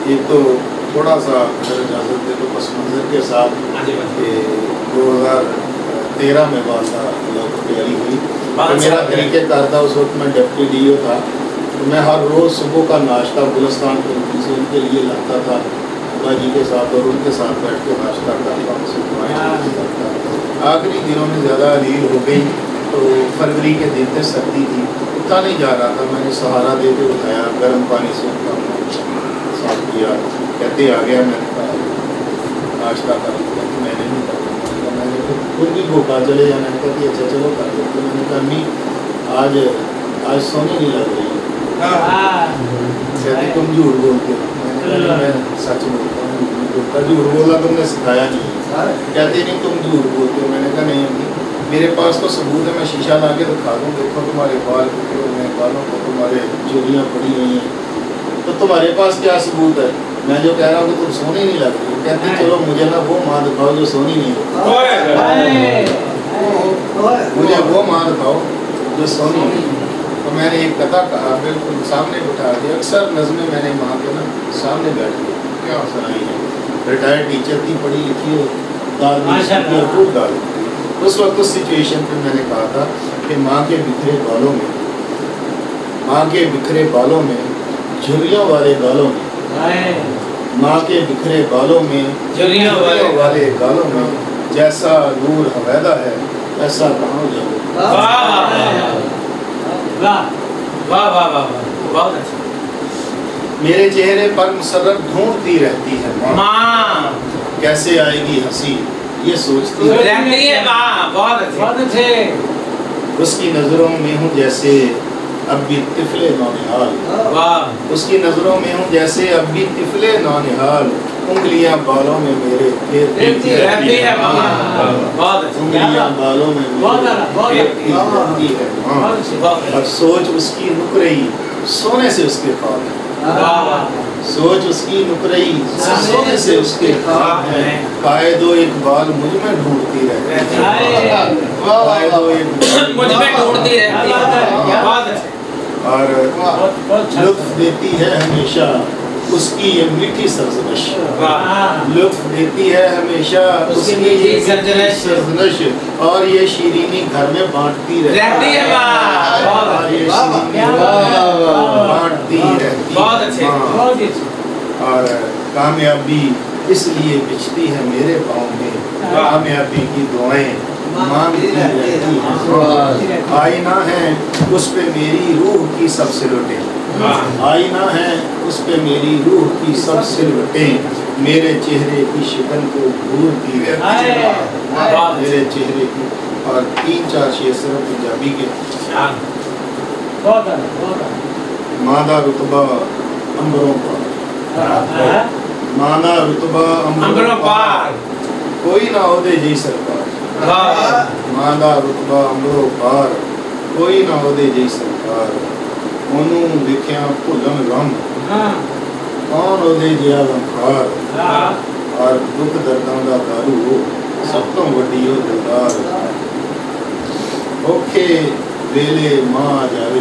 एक तो थोड़ा सा अगर इजाज़त दे तो पस मंज़र के साथ 2013 में वालदा प्यारी हुई। तो मेरा तरीक़ेकार था, उस वक्त मैं डिप्टी DO था, तो मैं हर रोज़ सुबह का नाश्ता गुलिस्तान से उनके लिए लाता था अब्बा जी के साथ, और उनके साथ बैठ के नाश्ता करता। आखिरी दिनों में ज़्यादा अलील हो गई तो फरवरी के दिन थे, सर्दी थी, उठा नहीं जा रहा था। मैंने सहारा दे के उठाया, गर्म पानी से उनका साफ किया, कहते आ गया। मैंने कहा नाश्ता कर लिया, तो मैंने नहीं कर लिया। मैंने खुद भी भूखा चले जाना, मैंने कहा कि अच्छा चलो कर लो। तो मैंने कहा अम्मी आज सोने नहीं लग रही। कहती तुम झूठ बोलते हो। मैंने कहा मैं सच बोलता हूँ, झूठ बोला तुमने सिखाया नहीं। कहते नहीं तुम झूठ बोलते हो। मैंने कहा नहीं अम्मी, मेरे पास तो सबूत है, मैं शीशा ला के दिखा दूँ, देखो तुम्हारे बाल टूटे हुए हैं, बालों को तुम्हारे चूड़ियाँ पड़ी हुई हैं, तो तुम्हारे पास क्या सबूत है? मैं जो कह रहा हूँ कि तुम सोने नहीं लग रही। कहती चलो मुझे ना वो माँ दिखाओ जो सोनी नहीं हो, मुझे वो माँ दिखाओ जो सोनी नहीं। तो मैंने एक कथा कहा, बिल्कुल सामने बिठा दिया। अक्सर नज़में मैंने माँ के ना सामने बैठ के क्या सुनाई है। रिटायर्ड टीचर थी, पढ़ी लिखी हो, दाल खूब डाल। उस वक्त उस सिचुएशन पे मैंने कहा था कि माँ के बिखरे बालों में झुर्रियों वाले गालों में, माँ के बिखरे बालों में झुर्रियों वाले गालों में, जैसा नूर हवैदा है ऐसा कहाँ जाओ। बहुत अच्छा। मेरे चेहरे पर मुसर्रत ढूंढती रहती है माँ, कैसे आएगी हंसी ये सोचती है। बहुत अच्छे। उसकी नज़रों में हूँ जैसे अब भी तिफले नौनिहाल, उसकी नज़रों में हूँ जैसे अब भी तिफले नौनिहाल, उंगलियां बालों में मेरे फेरती रहती है माँ, उंगलियां बालों में फेरती रहती है माँ। और सोच उसकी नुकरई सोने से उसके ख्वाब है, सोच उसकी नुकरई सोने से उसके ख्वाब है। कायदो इकबाल मुझ में ढूंढती रहती है, कायदो इकबाल मुझ में ढूंढती रहती है। और लुत्फ देती है हमेशा उसकी ये मीठी सरजनश, लुत्फ देती है हमेशा उसकी ये सरजनश, और ये शीरीनी घर में बांटती रहती है, बांटती रहती है। और कामयाबी इसलिए बिछती है मेरे पाँव में, कामयाबी की दुआएं मांगती रहती है। आईना है उस पे मेरी रूह की सब सिलवटें, आईना है उस पे मेरी रूह की सब सिलवटें, मेरे चेहरे की शिकन को घूरती रहती है, मेरे चेहरे की। और 3-4 शेर सिर्फ पंजाबी के। मादा रुतबा अंबरों पर, मादा रुतबा अंबरों पार, कोई ना होदे जी सरकार, मादा रुतबा अंबरों पार, कोई ना होदे जी सरकार, ओनू देखिया भुलन गम, कौन होदे जिया गमखार, और दुख दर्दां दा दारू सब तो वड्डी हो दिलदार, ओखे वेले मां आ जावे,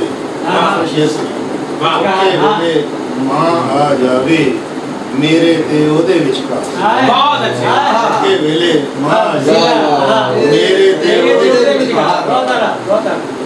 ओखे वेले मां आ जावे मेरे ते ओदे विचकार, बहुत अच्छा। ओखे वेले मां आ जावे मेरे ते ओदे विचकार।